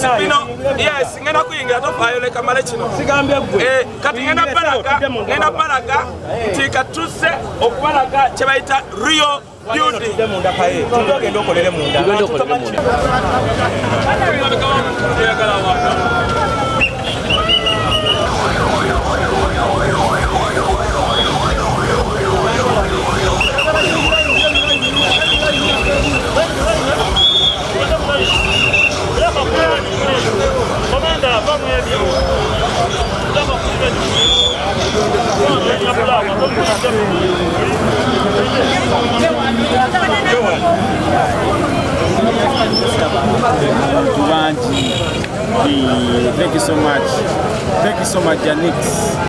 bino yes ngena kuyingira tofayo leka male kino kati ngena balaga nti katuse okubalaga kye bayita real building tugenda okolere munda Thank you so much, Janix.